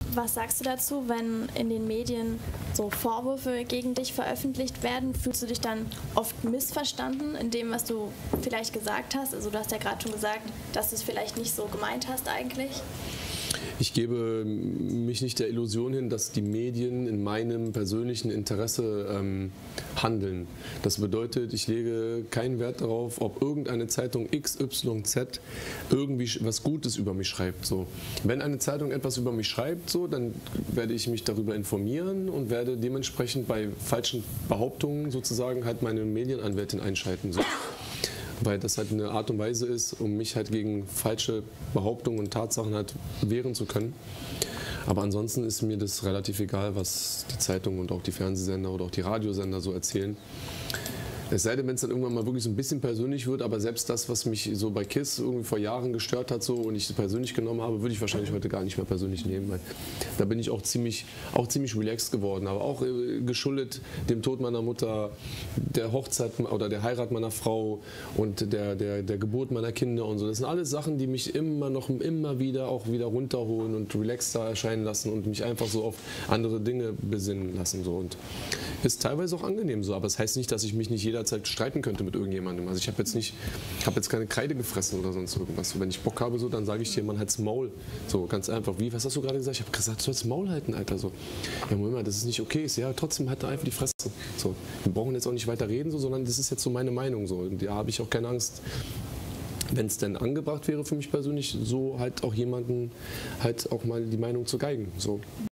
Was sagst du dazu, wenn in den Medien so Vorwürfe gegen dich veröffentlicht werden? Fühlst du dich dann oft missverstanden in dem, was du vielleicht gesagt hast? Also du hast ja gerade schon gesagt, dass du es vielleicht nicht so gemeint hast eigentlich. Ich gebe mich nicht der Illusion hin, dass die Medien in meinem persönlichen Interesse handeln. Das bedeutet, ich lege keinen Wert darauf, ob irgendeine Zeitung XYZ irgendwie was Gutes über mich schreibt. So. Wenn eine Zeitung etwas über mich schreibt, so, dann werde ich mich darüber informieren und werde dementsprechend bei falschen Behauptungen sozusagen halt meine Medienanwältin einschalten. So. Weil das halt eine Art und Weise ist, um mich halt gegen falsche Behauptungen und Tatsachen halt wehren zu können. Aber ansonsten ist mir das relativ egal, was die Zeitungen und auch die Fernsehsender oder auch die Radiosender so erzählen. Es sei denn, wenn es dann irgendwann mal wirklich so ein bisschen persönlich wird, aber selbst das, was mich so bei KISS irgendwie vor Jahren gestört hat so, und ich persönlich genommen habe, würde ich wahrscheinlich heute gar nicht mehr persönlich nehmen, weil da bin ich auch ziemlich relaxed geworden, aber auch geschuldet dem Tod meiner Mutter, der Hochzeit oder der Heirat meiner Frau und der Geburt meiner Kinder und so. Das sind alles Sachen, die mich immer wieder runterholen und relaxter erscheinen lassen und mich einfach so auf andere Dinge besinnen lassen so. Und ist teilweise auch angenehm so, aber es heißt nicht, dass ich mich nicht jederzeit streiten könnte mit irgendjemandem. Also ich habe jetzt keine Kreide gefressen oder sonst irgendwas. Wenn ich Bock habe, so, dann sage ich dir, man halt's Maul. So, ganz einfach. Wie, was hast du gerade gesagt? Ich habe gesagt, du sollst Maul halten, Alter. So. Ja, Moment mal, das ist nicht okay. Ich sage, ja, trotzdem halt einfach die Fresse. So. Wir brauchen jetzt auch nicht weiter reden, so, sondern das ist jetzt so meine Meinung. So. Und da habe ich auch keine Angst, wenn es denn angebracht wäre für mich persönlich, so halt auch jemanden halt auch mal die Meinung zu geigen. So.